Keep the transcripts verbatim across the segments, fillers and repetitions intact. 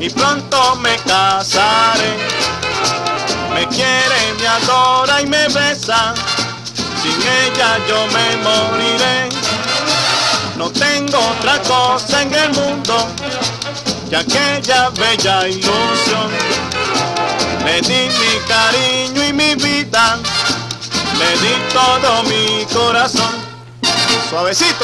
y pronto me casaré. Me quiere, me adora y me besa, sin ella yo me moriré. No tengo otra cosa en el mundo que aquella bella ilusión. Le di mi cariño y mi vida, le di todo mi corazón. Suavecito.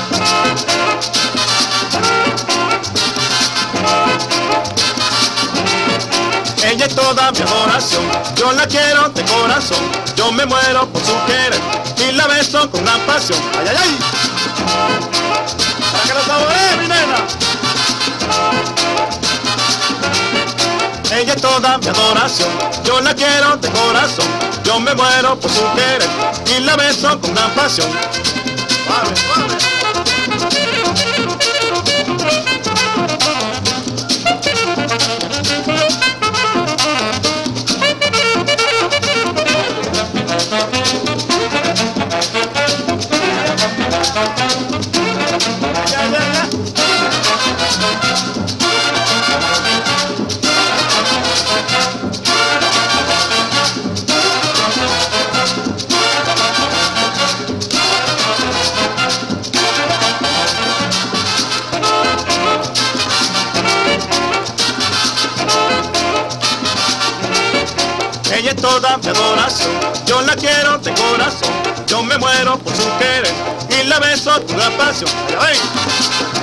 Ella es toda mi adoración, yo la quiero de corazón. Yo me muero por su querer y la beso con gran pasión. ¡Ay, ay, ay! Para que lo saboree, mi nena. Ella es toda mi adoración, yo la quiero de corazón. Yo me muero por su querer y la beso con gran pasión. Suave, suave. Ella es toda mi adoración, yo la quiero de corazón. Yo me muero por su querer y la beso con gran pasión. ¡Ay, ay!